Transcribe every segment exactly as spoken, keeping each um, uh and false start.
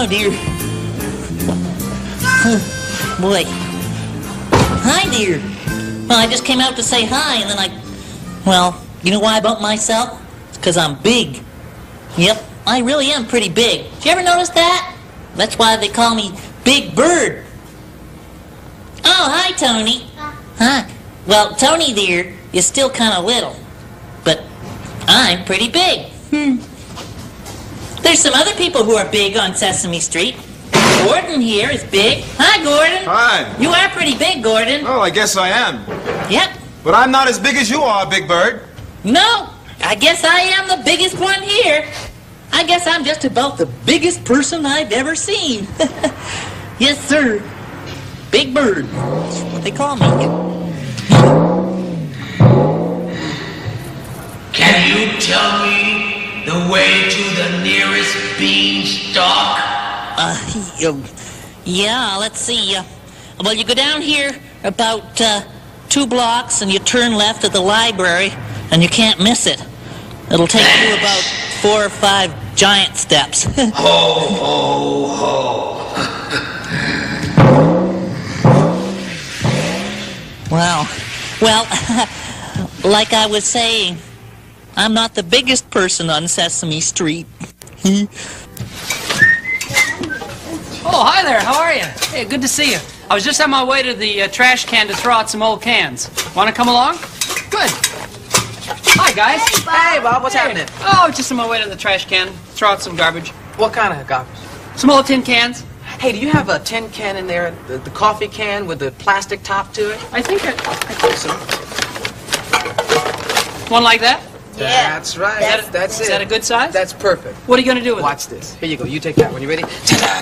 dear. Boy. Hi, dear. Well, I just came out to say hi, and then I... Well, you know why I bumped myself? It's because I'm big. Yep, I really am pretty big. Did you ever notice that? That's why they call me Big Bird. Oh, hi, Tony. Huh? Well, Tony, dear, is still kind of little. But I'm pretty big. Hmm. There's some other people who are big on Sesame Street. Gordon here is big. Hi, Gordon. Hi. You are pretty big, Gordon. Oh, I guess I am. Yep. But I'm not as big as you are, Big Bird. No, I guess I am the biggest one here. I guess I'm just about the biggest person I've ever seen. Yes, sir. Big Bird. That's what they call me. Can you tell me the way to the nearest beanstalk? Uh, yeah, let's see. Uh, well, you go down here about uh, two blocks and you turn left at the library and you can't miss it. It'll take Thanks. you about four or five giant steps. Ho, ho, ho. Wow. Well, like I was saying, I'm not the biggest person on Sesame Street. Oh, hi there. How are you? Hey, good to see you. I was just on my way to the uh, trash can to throw out some old cans. Want to come along? Good. Hi, guys. Hey, Bob. Hey, Bob. What's hey. happening? Oh, just on my way to the trash can. Throw out some garbage. What kind of garbage? Some old tin cans. Hey, do you have a tin can in there, the, the coffee can with the plastic top to it? I think I, I think so. One like that? Yeah. That's right. That's, that's, that's is it. that a good size? That's perfect. What are you going to do with Watch it? this. Here you go. You take that one. You ready?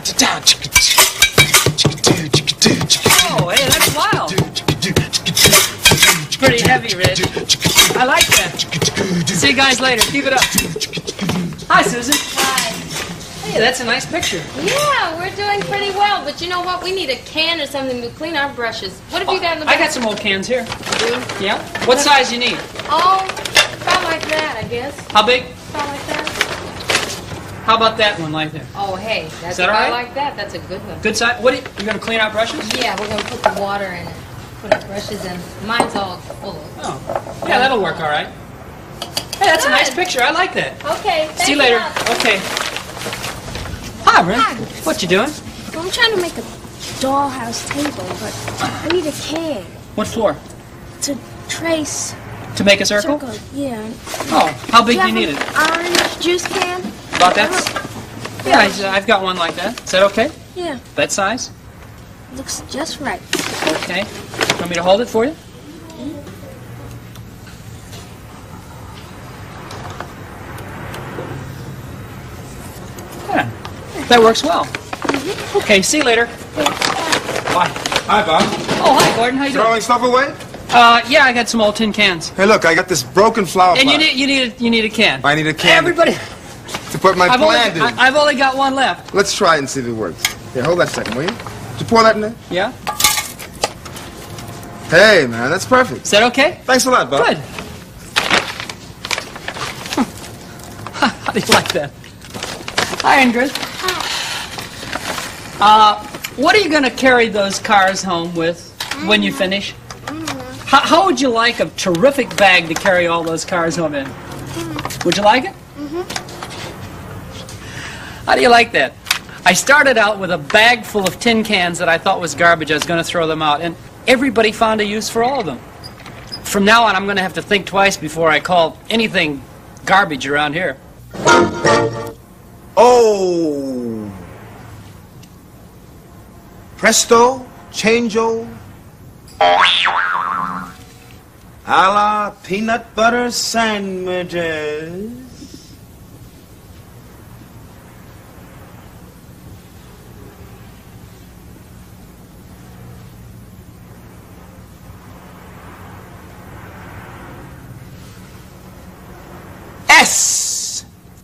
Oh, hey, that's wild. It's pretty heavy, Rich. I like that. See you guys later. Keep it up. Hi, Susan. Hi. Hey, that's a nice picture. Yeah, we're doing pretty well, but you know what? We need a can or something to clean our brushes. What have Oh, you got in the I back? got some old cans here. You do? Yeah? What size you need? Oh, about like that, I guess. How big? About like that. How about that one right there? Oh, hey, that's Is that about all right? like that. That's a good one. Good size? What are you, you going to clean out brushes? Yeah, we're going to put the water in it. Put our brushes in. Mine's all full of. Oh. Yeah, that'll work all right. Hey, that's a nice picture. I like that. Okay, thanks See you later. a lot. Okay. Hi, Brent. Hi. What you doing? Well, I'm trying to make a dollhouse table, but I need a can What for? to trace To make a circle? circle. Yeah. Oh, how big Do do you you need have it? an orange juice can? About that? Yeah, I- I've got one like that. Is that okay? Yeah. That size? Looks just right. Okay. Want me to hold it for you? Yeah, that works well. Okay, see you later. Bye. Hi, Bob. Oh, hi, Gordon. How you doing? Throwing stuff away? Uh, yeah, I got some old tin cans. Hey, look, I got this broken flower And pot. you need you need a, you need a can. I need a can Everybody, to put my I've only plant in. I, I've only got one left. Let's try it and see if it works. Here, hold that a second, will you? Did you pour that in there? Yeah. Hey, man, that's perfect. Is that okay? Thanks a lot, Bob. Good. How do you like that? Hi, Ingrid. Uh, what are you going to carry those cars home with when you finish? How, how would you like a terrific bag to carry all those cars home in? Would you like it? How do you like that? I started out with a bag full of tin cans that I thought was garbage. I was going to throw them out, and everybody found a use for all of them. From now on, I'm going to have to think twice before I call anything garbage around here. Oh. Presto, changeo. A la peanut butter sandwiches. S.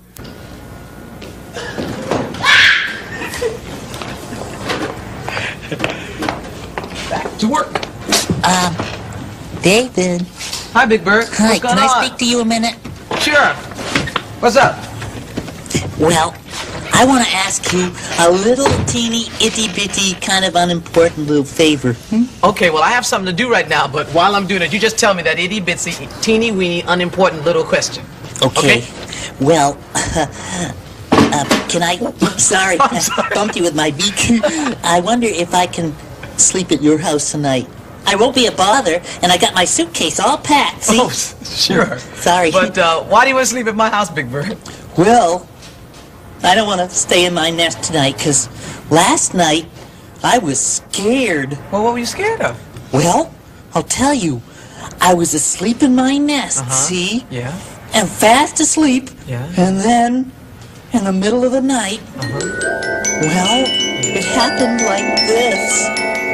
Back to work. Um, David. Hi, Big Bird. Hi, What's going can I on? speak to you a minute? Sure. What's up? Well, I want to ask you a little teeny, itty-bitty, kind of unimportant little favor. Hmm? Okay, well, I have something to do right now, but while I'm doing it, you just tell me that itty-bitsy, teeny-weeny, unimportant little question. Okay. Okay? Well, uh, can I... Sorry, I'm sorry. I bumped you with my beak. I wonder if I can sleep at your house tonight. I won't be a bother, and I got my suitcase all packed, see? Oh, sure. Sorry. But uh, why do you want to sleep at my house, Big Bird? Well, I don't want to stay in my nest tonight, because last night I was scared. Well, what were you scared of? Well, I'll tell you. I was asleep in my nest, Uh-huh. see? Yeah? And fast asleep. Yeah. And then, in the middle of the night, well, it happened like this.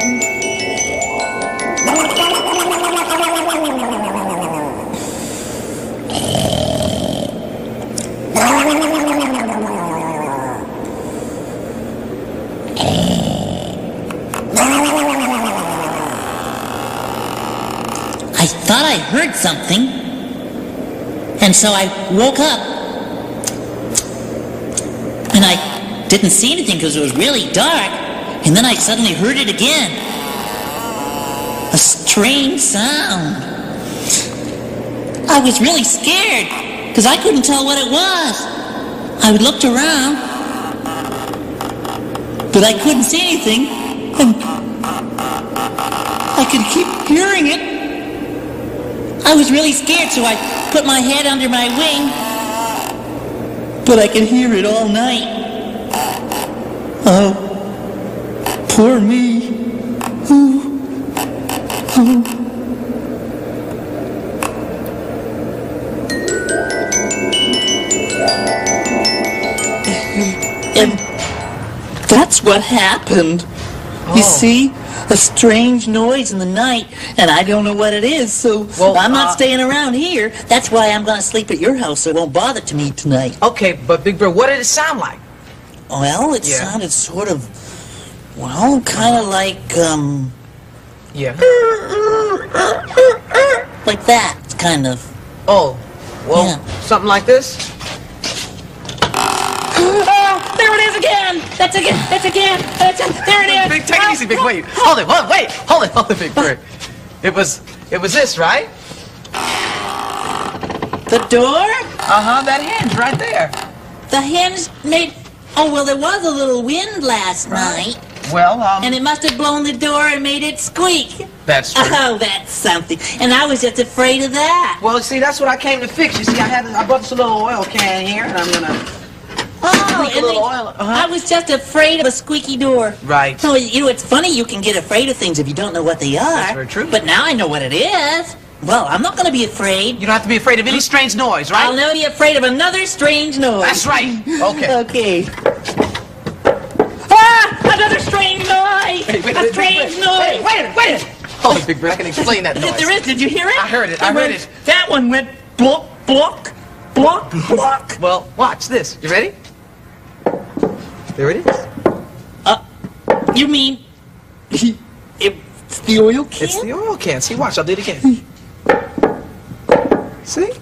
I thought I heard something, and so I woke up, and I didn't see anything because it was really dark, and then I suddenly heard it again. A strange sound. I was really scared because I couldn't tell what it was. I looked around, but I couldn't see anything, and I could keep hearing it. I was really scared, so I put my head under my wing, but I could hear it all night. Oh, poor me. Oh, oh. And that's what happened. You Oh. see, a strange noise in the night, and I don't know what it is, so Well, I'm not uh, staying around here. That's why I'm going to sleep at your house, so it won't bother to me tonight. Okay, but Big Bird, what did it sound like? Well, it Yeah. sounded sort of, well, kind of like, um, Yeah. like that, kind of. Oh, well, Yeah. something like this? Oh, there it is again. That's again. That's again. That's there it is. Big, take it easy, Big. Wait, hold it. Hold, wait, hold it, hold it, Big Bird. It was, it was this, right? The door? Uh huh. That hinge right there. The hinge made, oh, well, there was a little wind last night, Well, um, and it must have blown the door and made it squeak. that's true. Oh, that's something. And I was just afraid of that. Well, see, that's what I came to fix. You see, I had, I brought this little oil can here, and I'm gonna. Oh, Squeak a and little then- oil, uh-huh. I was just afraid of a squeaky door. Right. So, you know, it's funny you can get afraid of things if you don't know what they are. That's very true. But now I know what it is. Well, I'm not going to be afraid. You don't have to be afraid of any strange noise, right? I'll never be afraid of another strange noise. That's right. Okay. Okay. Ah! Another strange noise! Wait, wait, a wait, strange wait, noise! Wait, wait, wait, wait. Hold it, Big Bird. I can explain that noise. There is. Did you hear it? I heard it, I heard went- it. That one went block, block, block, block. Well, watch this. You ready? There it is. You mean it's the oil can? It's the oil can. See, watch. I'll do it again. See?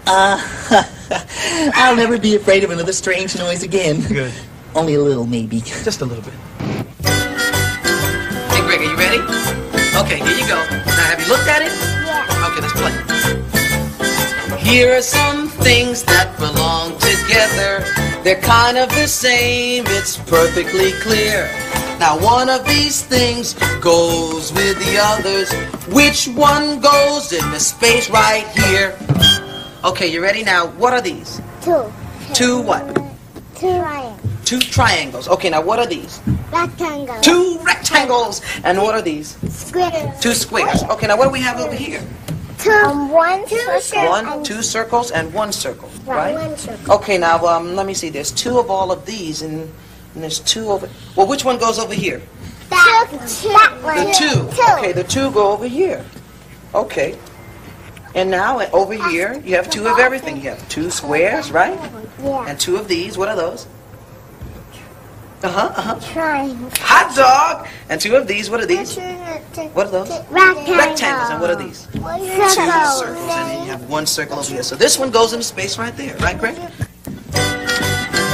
I'll never be afraid of another strange noise again. Good. Only a little, maybe. Just a little bit. Hey, Greg, are you ready? Okay, here you go. Now, have you looked at it? Yeah. Okay, let's play. Here are some things that belong together. They're kind of the same, it's perfectly clear. Now, one of these things goes with the others. Which one goes in the space right here? Okay, you ready? Now, what are these? Two. Two what? Two triangles. Two triangles. Okay, now what are these? Rectangle. Two rectangles. And what are these? Square. Two squares. Okay, now what do we have over here? Two. Um, one circle. One, and two circles, and one circle, Right, right? one circle. Okay, now um, let me see. There's two of all of these, and, and there's two over. Well, which one goes over here? That, that one. The two. Two. Okay, the two go over here. Okay. And now uh, over here, you have two of everything. You have two squares, right? Yeah. And two of these. What are those? Uh-huh, uh-huh. Triangle. Hot dog! And two of these. What are these? What are those? Rectangle. Rectangles. And what are these? Two Circle. circles, and then you have one circle over here. So this one goes into space right there, right, Greg?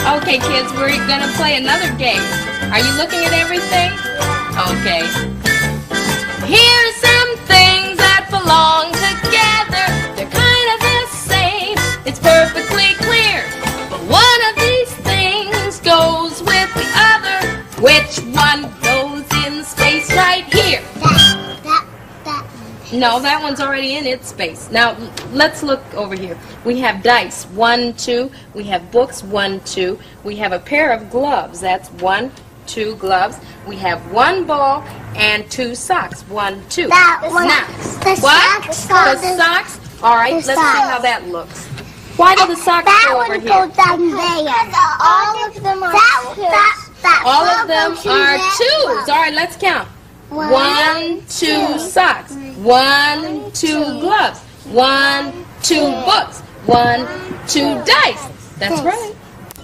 Okay, kids, we're gonna play another game. Are you looking at everything? Okay. Here's some things that belong together. They're kind of the same. It's perfectly clear. But one of these things goes with the other. Which one goes in space right here? That, that, that. No, that one's already in its space. Now, let's look over here. We have dice, one, two. We have books, one, two. We have a pair of gloves. That's one, two gloves. We have one ball and two socks. One, two. That one. Now, The what? socks. The socks? All right, The let's see socks. how that looks. Why do the socks That go one over goes here? down there. All of them are that, that, that All of them goes in are that twos. one. All right, let's count. One, One, two two. socks. One, two gloves. One, two books. One, two dice. That's right.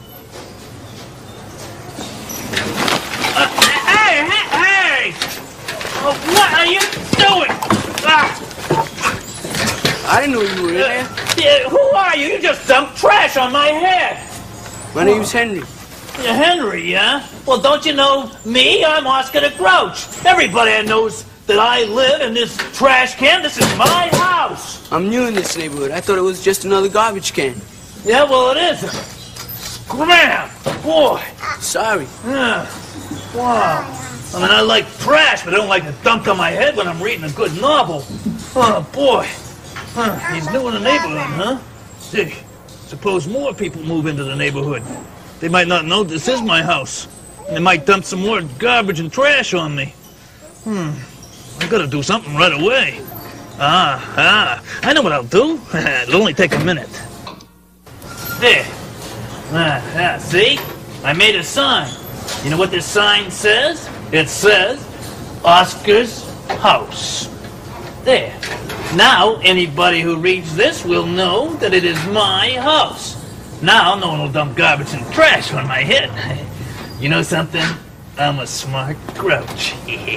Uh, hey, hey, hey! Uh, what are you doing? Ah, I didn't know you were in there. yeah, who are you? You just dumped trash on my head. My name's Henry. Yeah, Henry, yeah? Well, don't you know me? I'm Oscar the Grouch. Everybody knows that I live in this trash can. This is my house. I'm new in this neighborhood. I thought it was just another garbage can. Yeah, well, it isn't. Scram! Boy. Sorry. Yeah. Wow. I mean, I like trash, but I don't like it dumped on my head when I'm reading a good novel. Oh, boy. Huh. He's new in the neighborhood, huh? Gee, suppose more people move into the neighborhood. They might not know this is my house. They might dump some more garbage and trash on me. Hmm. I gotta do something right away. Ah, ah. I know what I'll do. It'll only take a minute. There. Ah, ah, see? I made a sign. You know what this sign says? It says, Oscar's house. There. Now, anybody who reads this will know that it is my house. Now, no one will dump garbage and trash on my head. You know something? I'm a smart grouch.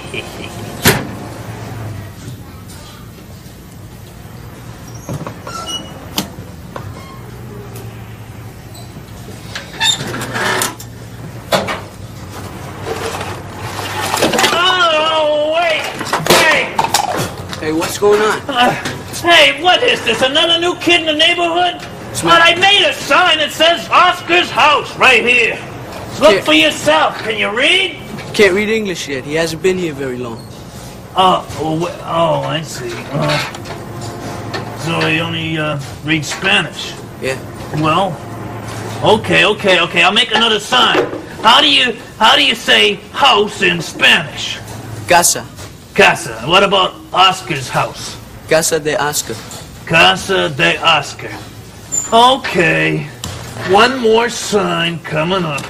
Oh, wait! Hey! Hey, what's going on? Uh, hey, what is this? Another new kid in the neighborhood? But I made a sign that says Oscar's house right here. Look Yeah. for yourself. Can you read? Can't read English yet. He hasn't been here very long. Oh, oh, wait, oh I see. Uh, so he only uh, reads Spanish. Yeah. Well, okay, okay, okay. I'll make another sign. How do you how do you say house in Spanish? Casa. Casa. What about Oscar's house? Casa de Oscar. Casa de Oscar. Okay. One more sign coming up.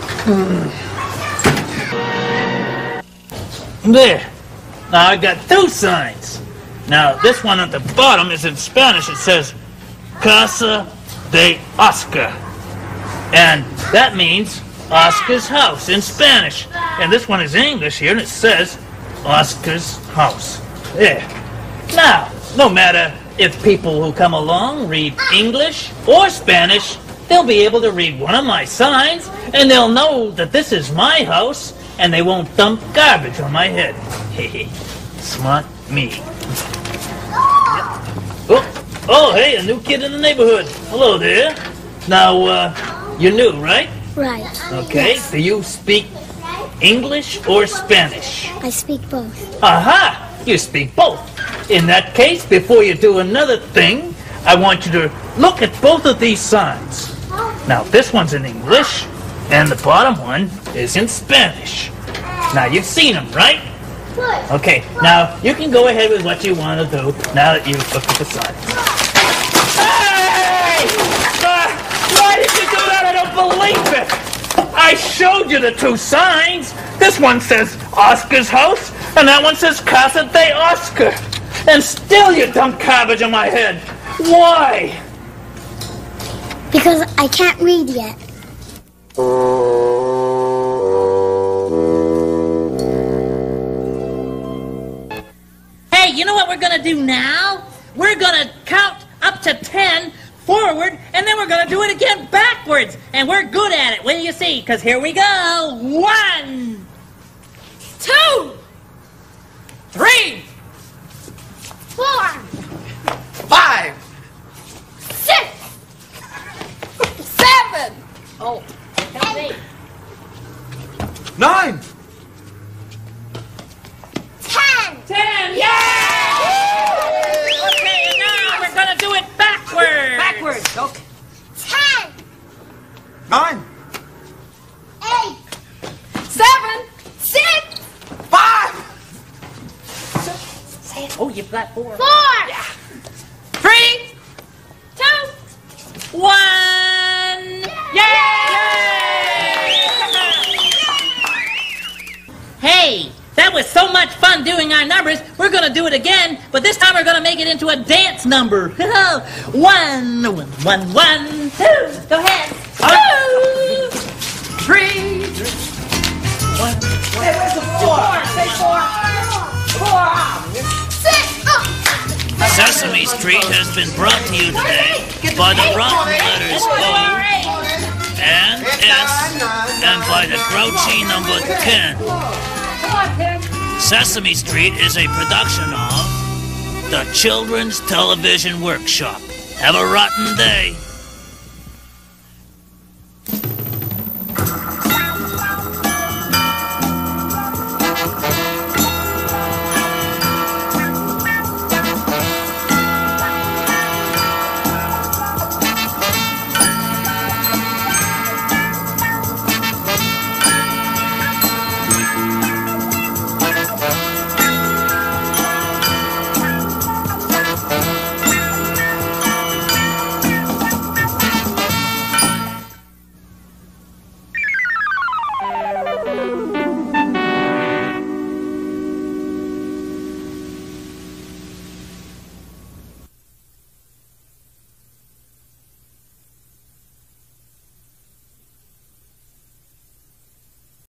There. Now I got two signs. Now this one at the bottom is in Spanish. It says Casa de Oscar. And that means Oscar's house in Spanish. And this one is English here and it says Oscar's house. There. Now, no matter if people who come along read English or Spanish, they'll be able to read one of my signs and they'll know that this is my house and they won't dump garbage on my head. Hehe. Smart me. Yep. Oh, oh, hey, a new kid in the neighborhood. Hello there. Now, uh, you're new, right? Right. Okay. Do you speak English or Spanish? I speak both. Aha! You speak both. In that case, before you do another thing, I want you to look at both of these signs. Now, this one's in English, and the bottom one is in Spanish. Now, you've seen them, right? Okay, now, you can go ahead with what you want to do now that you've looked at the signs. Hey! Uh, why did you do that? I don't believe it! I showed you the two signs. This one says Oscar's house, and that one says Casa de Oscar. And still you dump garbage on my head. Why? Because I can't read yet. Hey, you know what we're gonna do now? We're gonna count up to ten forward, and then we're gonna do it again back backwards, and we're good at it. Will you see? Because here we go. One, Two, Three! four, Five. six, seven, oh, eight, Nine. ten. ten. Yeah! Okay, and now we're gonna do it backwards. Backwards, okay. Ten, Nine. eight, seven, six, Five. Oh, you've got four. four, Three, two, one. Yay! Hey, that was so much fun doing our numbers. We're gonna do it again, but this time we're gonna make it into a dance number. one, one, one, one, two. Go ahead. Two, three, one, Hey, where's the four? Say four. Four. Six. Oh. Sesame Street has been brought to you today by the rotten letters O and S and by the grouchy number ten. Sesame Street is a production of the Children's Television Workshop. Have a rotten day.